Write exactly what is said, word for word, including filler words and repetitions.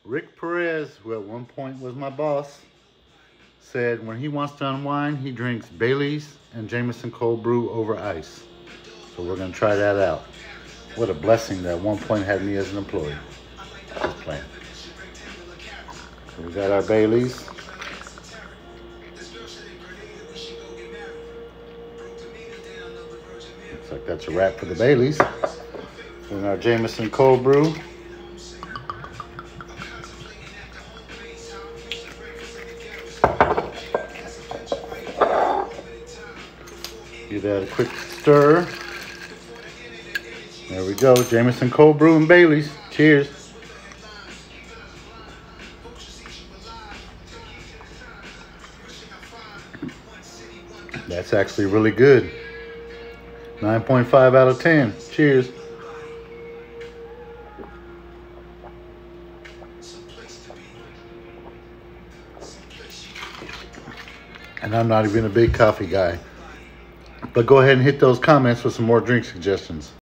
Rick Perez, who at one point was my boss, said when he wants to unwind, he drinks Bailey's and Jameson cold brew over ice. So we're gonna try that out. What a blessing that at one point had me as an employee. Just playing. So we got our Bailey's. Looks like that's a wrap for the Bailey's. And our Jameson cold brew. Give that a quick stir. There we go. Jameson cold brew and Bailey's. Cheers. That's actually really good. nine point five out of ten. Cheers. And I'm not even a big coffee guy. But go ahead and hit those comments with some more drink suggestions.